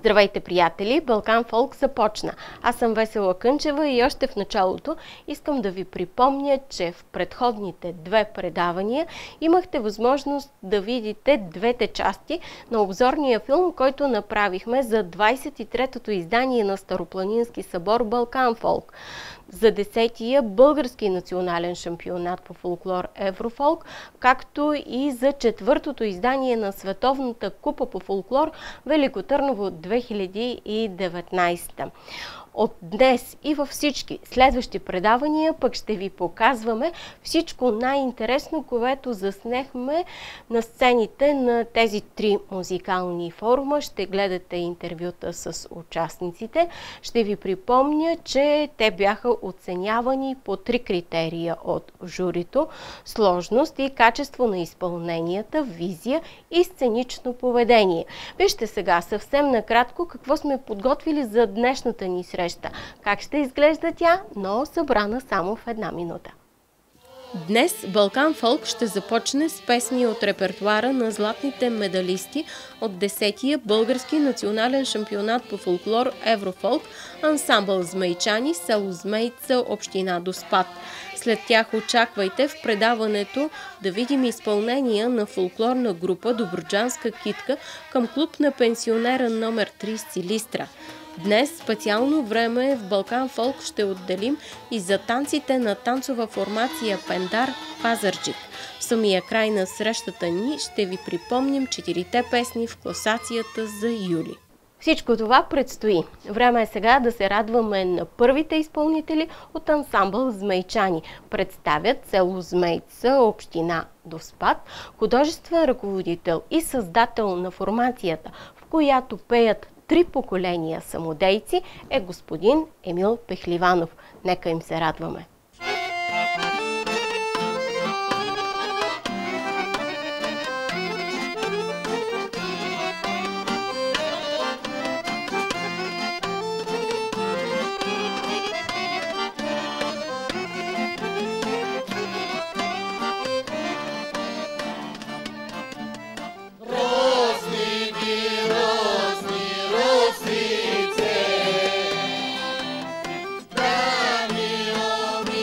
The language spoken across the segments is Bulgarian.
Здравейте, приятели! Балкан Фолк започна. Аз съм Весела Кънчева и още в началото искам да ви припомня, че в предходните две предавания имахте възможност да видите двете части на обзорния филм, който направихме за 23-тото издание на Старопланински събор Балкан Фолк, за 10-тия български национален шампионат по фолклор Еврофолк, както и за 4-тото издание на Световната купа по фолклор Велико Търново 2019. От днес и във всички следващи предавания пък ще ви показваме всичко най-интересно, което заснехме на сцените на тези три музикални форума. Ще гледате интервюта с участниците. Ще ви припомня, че те бяха оценявани по 3 критерия от журито: сложност и качество на изпълненията, визия и сценично поведение. Вижте сега съвсем накратко какво сме подготвили за днешната ни среща. Как ще изглежда тя, но събрана само в 1 минута. Днес Балкан Фолк ще започне с песни от репертуара на златните медалисти от 10-тия български национален шампионат по фолклор Еврофолк, ансамбъл Змейчани, село Змейца, община Доспат. След тях очаквайте в предаването да видим изпълнения на фолклорна група Добруджанска китка към клуб на пенсионера номер 3 Силистра. Днес специално време в Балкан Фолк ще отделим и за танците на танцова формация Пендар Пазарджик. В самия край на срещата ни ще ви припомним 4-те песни в класацията за юли. Всичко това предстои. Време е сега да се радваме на първите изпълнители от ансамбъл Змейчани. Представят село Змейца, община Доспат, художествен ръководител и създател на формацията, в която пеят 3 поколения самодейци, е господин Емил Пехливанов. Нека им се радваме! Ми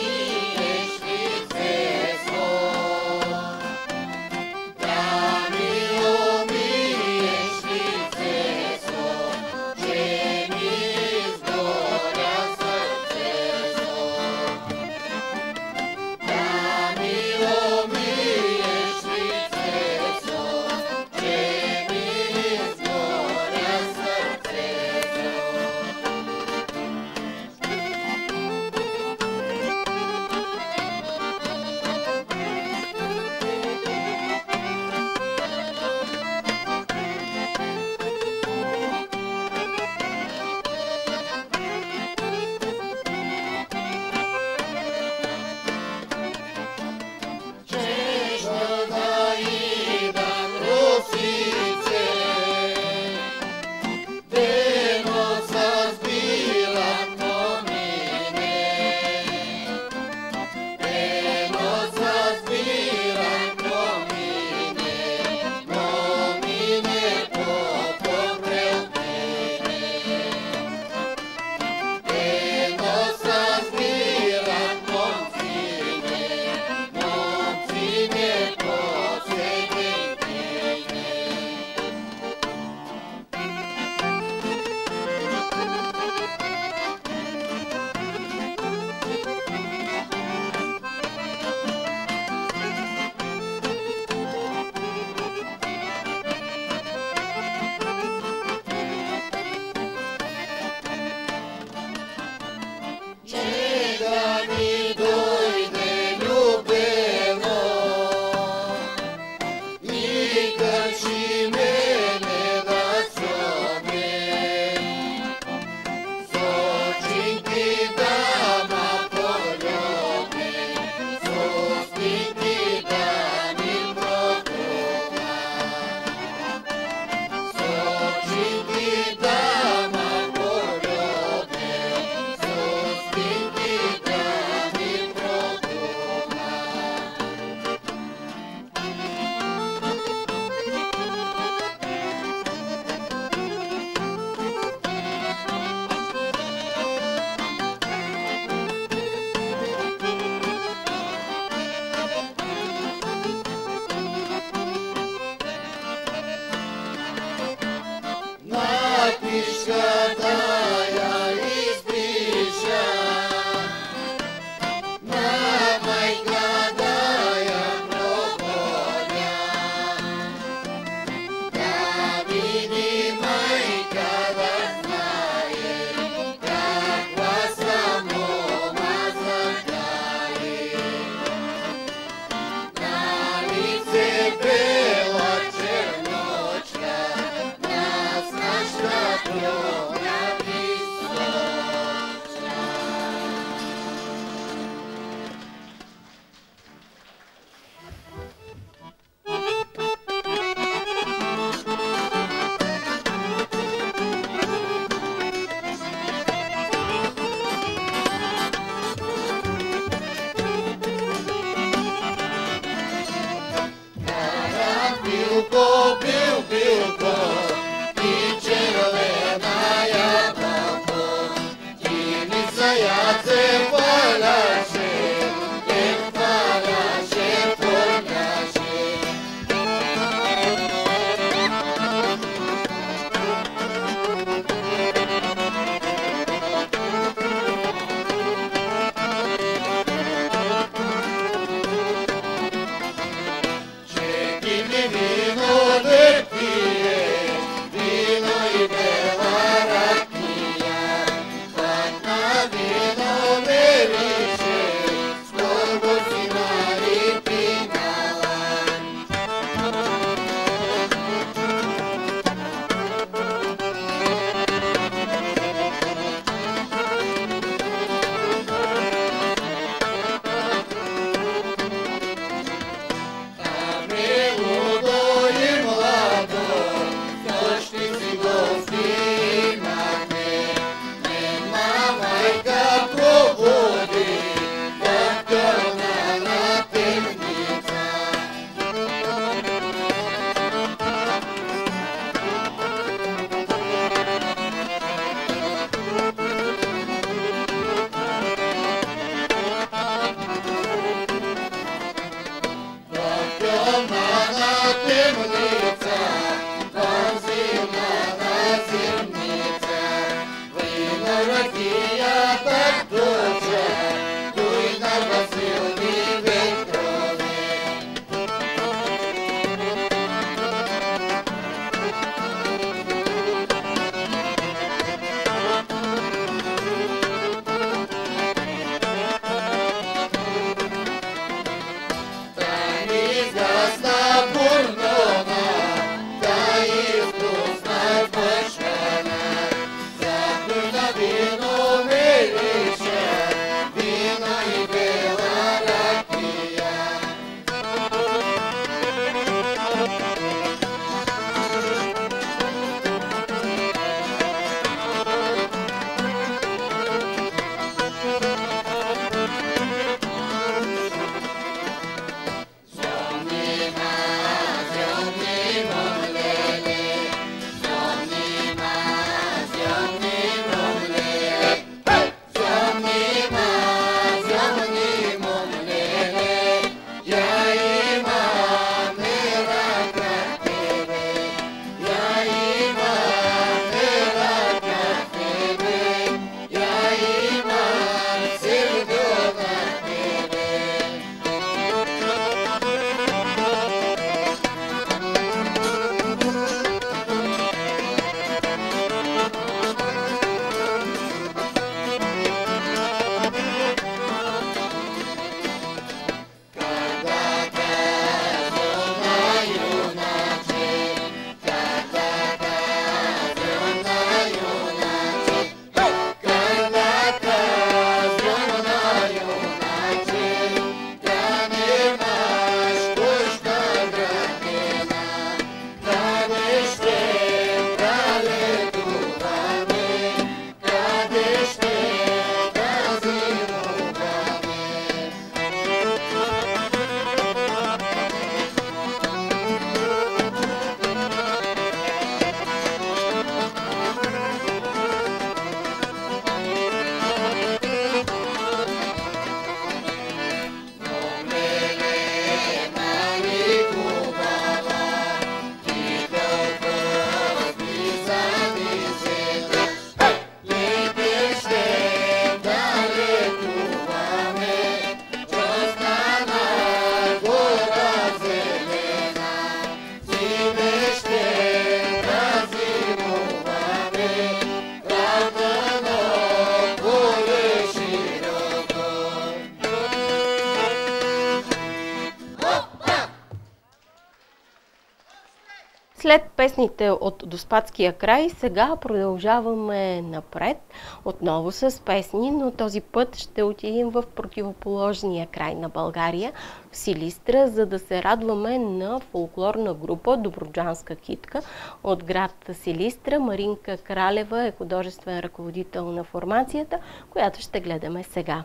След песните от Доспатския край, сега продължаваме напред, отново с песни, но този път ще отидем в противоположния край на България, в Силистра, за да се радваме на фолклорна група Добруджанска китка от град Силистра. Маринка Кралева е художествен ръководител на формацията, която ще гледаме сега.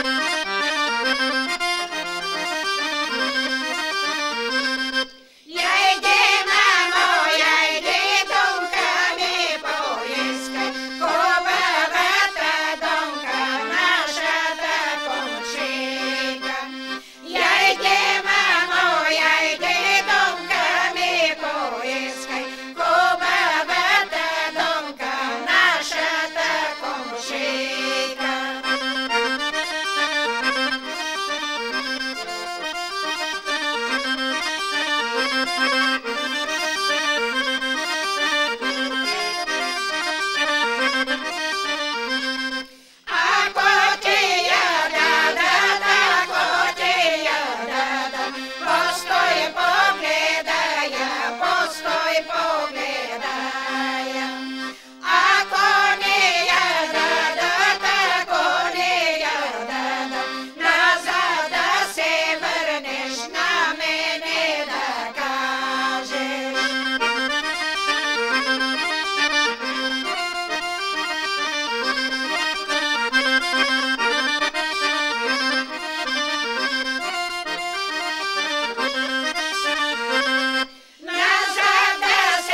Yeah! Назад да се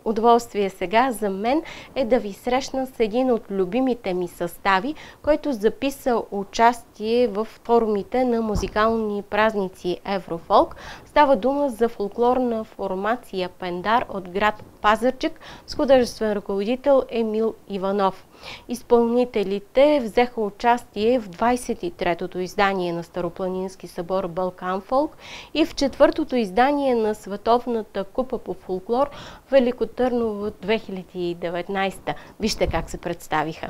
Удоволствие сега за мен е да ви срещна с един от любимите ми състави, който записа участие в форумите на музикални празници Еврофолк. Става дума за фолклорна формация Пендар от град Пазарджик с художествен ръководител Емил Иванов. Изпълнителите взеха участие в 23-то издание на Старопланински събор Балкан Фолк и в 4-то издание на Световната купа по фолклор Велико Търново 2019. Вижте как се представиха.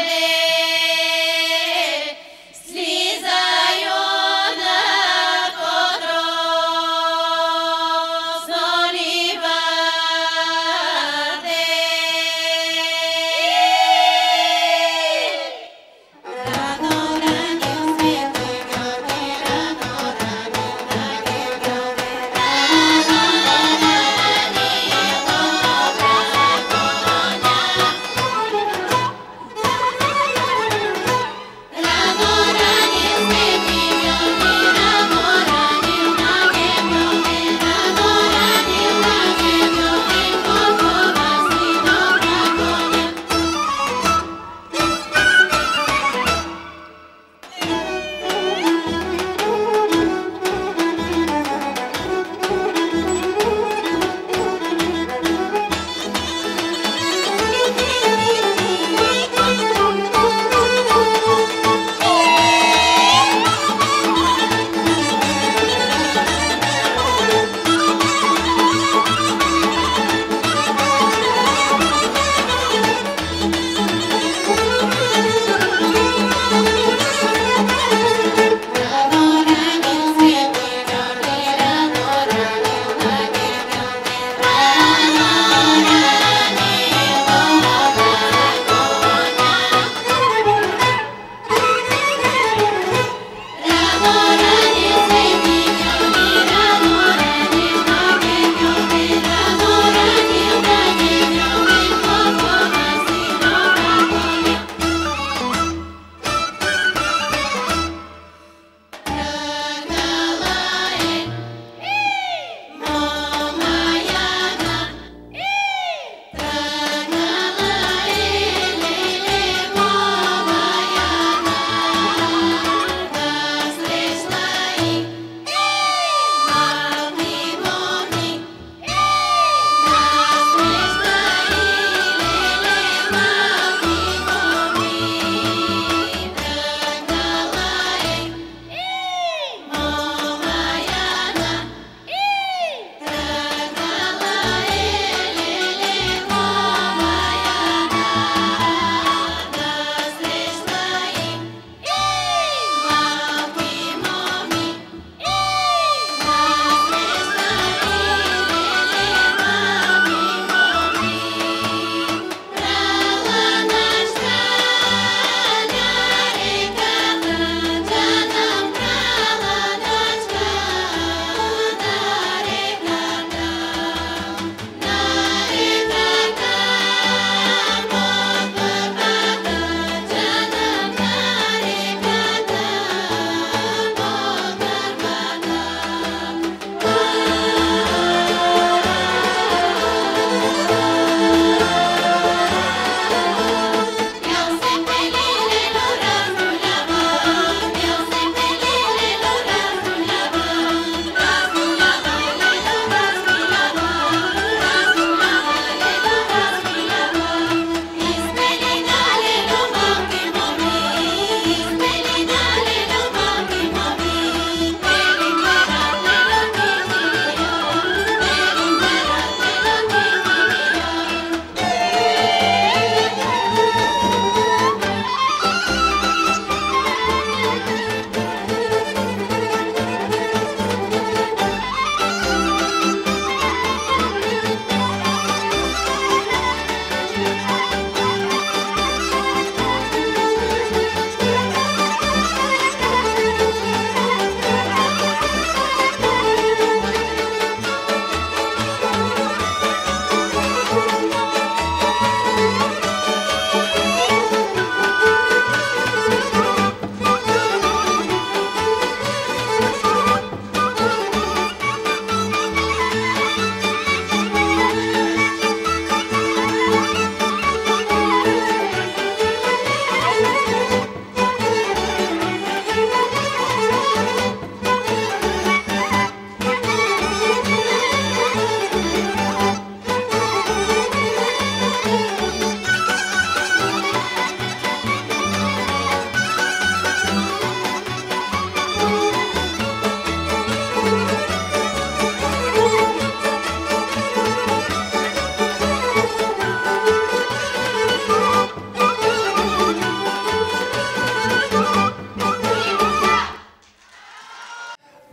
Слизаю на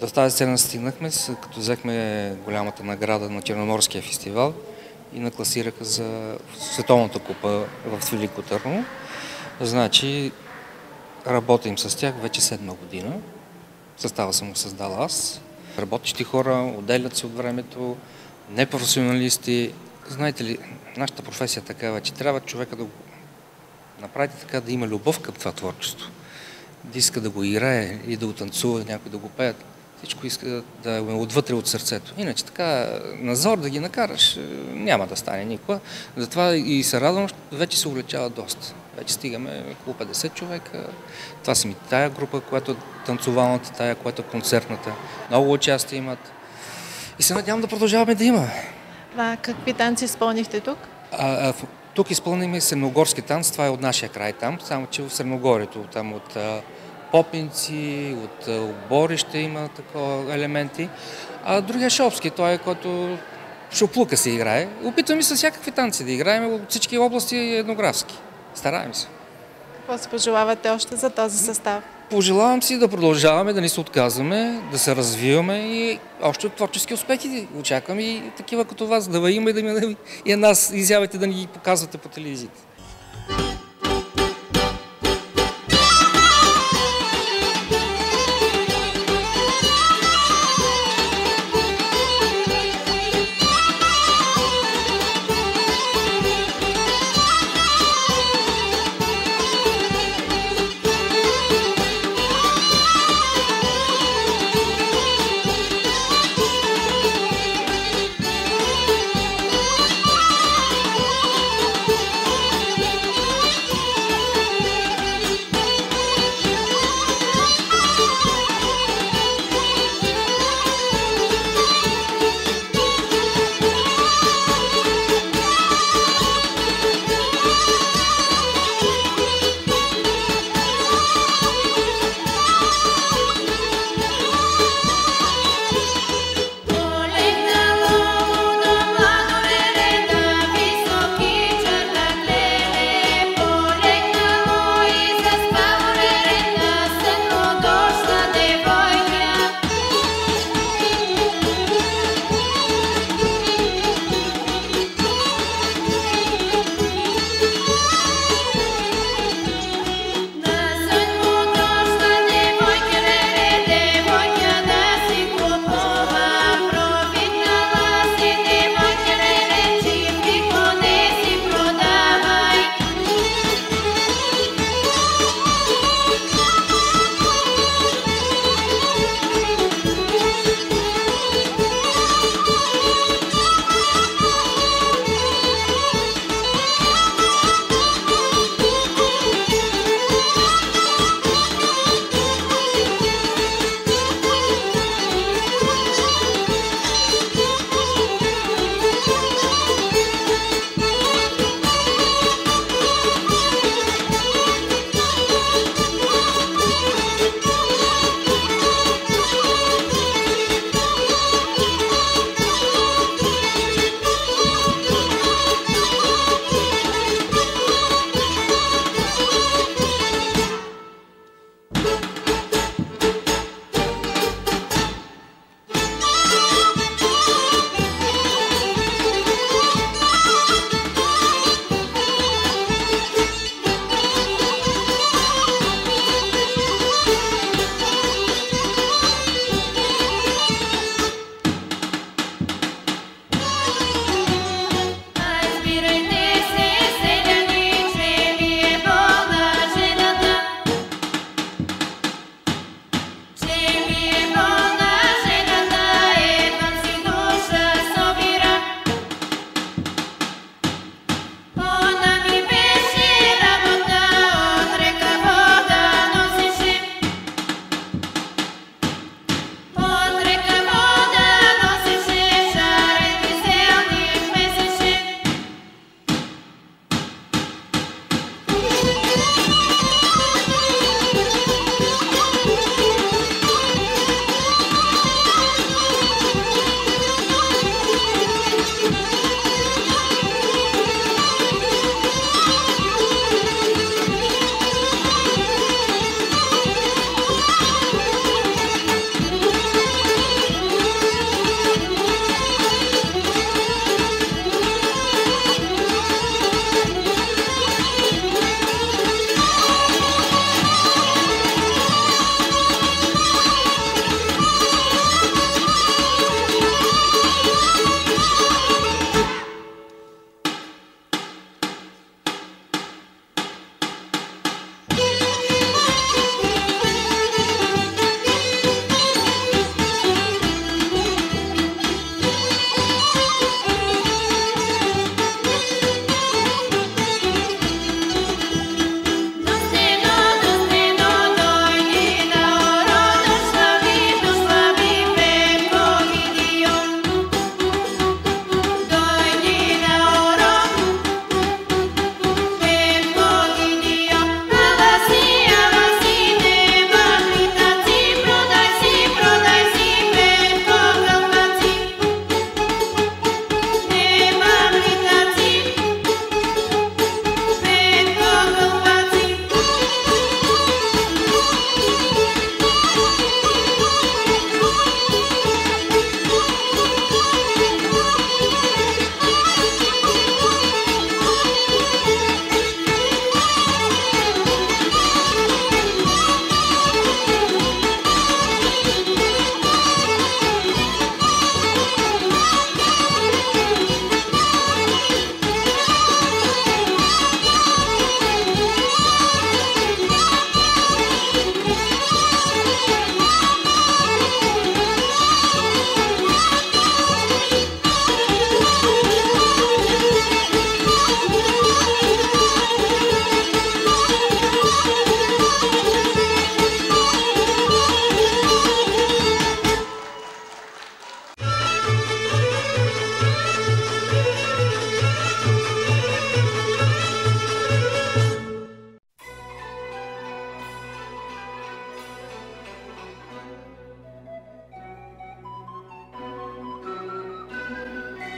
До тази сцена стигнахме, като взехме голямата награда на Черноморския фестивал и накласираха за Световната купа в Велико Търново. Значи, работим с тях вече 7 година. Състава съм го създал аз. Работещи хора, отделят се от времето, непрофесионалисти. Знаете ли, нашата професия е такава, че трябва човека да го направите така, да има любов към това творчество. Да иска да го играе и да го танцува, някой да го пее. Всичко иска да е отвътре от сърцето. Иначе така, назор да ги накараш, няма да стане никога. Затова и се радвам, вече се увлечава доста. Вече стигаме около 50 човека. Това са ми тая група, която е танцовалната, тая, която е концертната. Много участия имат. И се надявам да продължаваме да има. Какви танци изпълнихте тук? Тук изпълнихме средногорски танц, това е от нашия край там, само че в Средногорието, там от попинци, от оборище има такова елементи. А другия шопски, той е който шоплука се играе. Опитваме се всякакви танци да играем от всички области етнографски. Стараем се. Какво се пожелавате още за този състав? Пожелавам си да продължаваме, да не се отказваме, да се развиваме и още творчески успехи. Очаквам и такива като вас, да има и да и нас изявите да ни ги показвате по телевизията.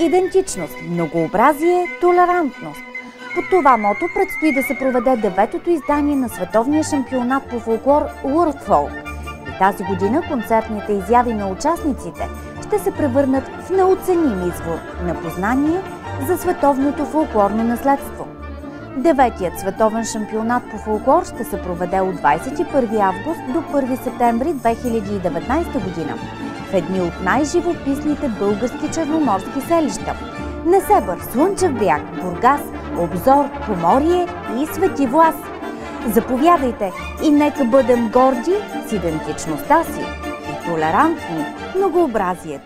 идентичност, многообразие, толерантност. Под това мото предстои да се проведе 9-то издание на световния шампионат по фолклор World Folk. И тази година концертните изяви на участниците ще се превърнат в неоценим извор на познание за световното фолклорно наследство. 9-тият световен шампионат по фолклор ще се проведе от 21 август до 1 септември 2019 година в едни от най-живописните български черноморски селища – Несебър, Слънчев бряг, Бургас, Обзор, Поморие и Свети Влас. Заповядайте и нека бъдем горди с идентичността си и толерантни в многообразието.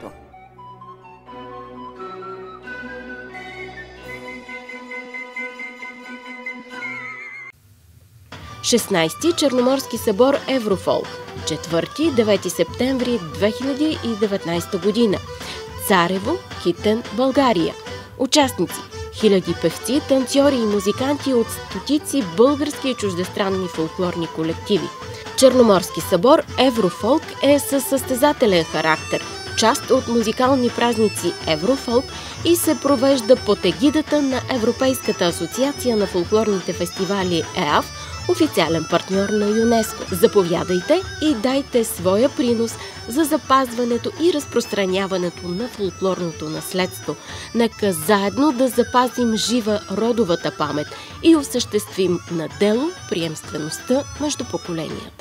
16-ти Черноморски събор Еврофолк, 4-9 септември 2019 година. Царево, Китен, България. Участници – хиляди певци, танцори и музиканти от стотици български и чуждестранни фолклорни колективи. Черноморски събор Еврофолк е със състезателен характер, част от музикални празници Еврофолк и се провежда под егидата на Европейската асоциация на фолклорните фестивали ЕАФ, официален партньор на ЮНЕСКО. Заповядайте и дайте своя принос за запазването и разпространяването на фолклорното наследство. Нека заедно да запазим жива родовата памет и осъществим на дело приемствеността между поколенията.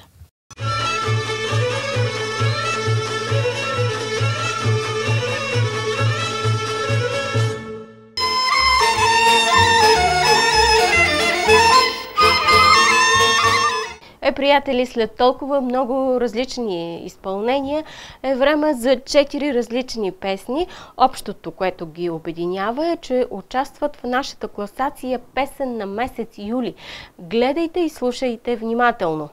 Приятели, след толкова много различни изпълнения е време за 4 различни песни. Общото, което ги обединява, е, че участват в нашата класация песен на месец юли. Гледайте и слушайте внимателно.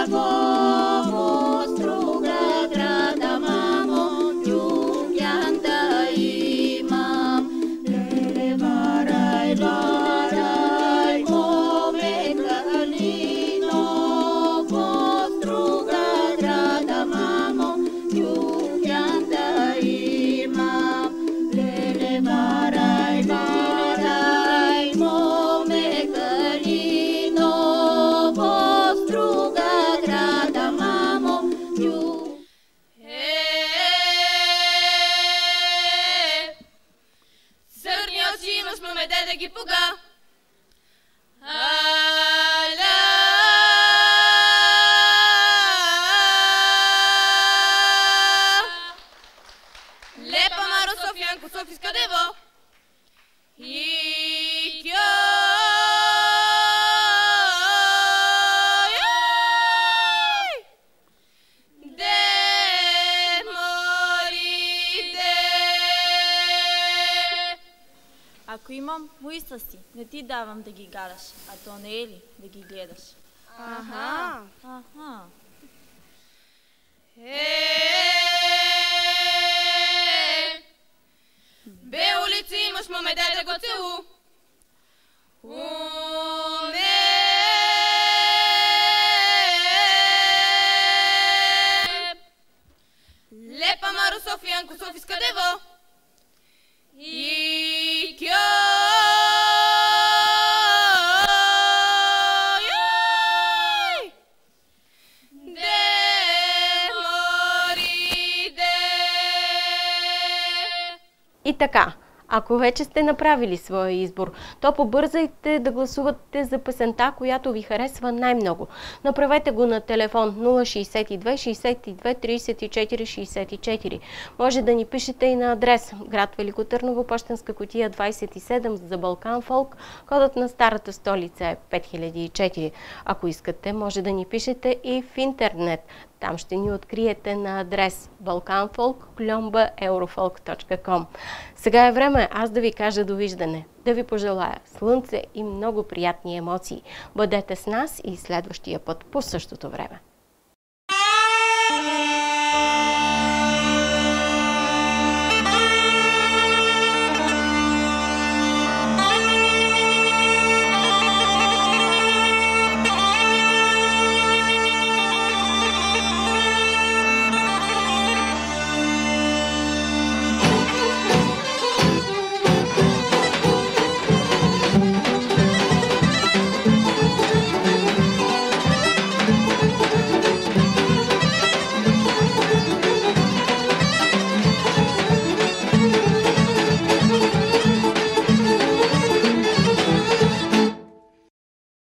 Anda очи имаш, момеде да ги пуга. Аля. Лепа Маро Софиянко, Софийска дево. И кьо. Ако имам, уиса си, не ти давам да ги гадаш, а то не е ли да ги гледаш? Аха. Аха. Бе улици имаш, момеде да го целу. Уме. Лепа Маро Софиянко, Софийска дево. И кьо. И така, ако вече сте направили своя избор, то побързайте да гласувате за песента, която ви харесва най-много. Направете го на телефон 062 62 34 64. Може да ни пишете и на адрес град Велико Търново, пощенска кутия 27 за Балкан Фолк. Кодът на старата столица е 5004. Ако искате, може да ни пишете и в интернет. Там ще ни откриете на адрес balkanfolk@eurofolk.com. Сега е време аз да ви кажа довиждане, да ви пожелая слънце и много приятни емоции. Бъдете с нас и следващия път по същото време.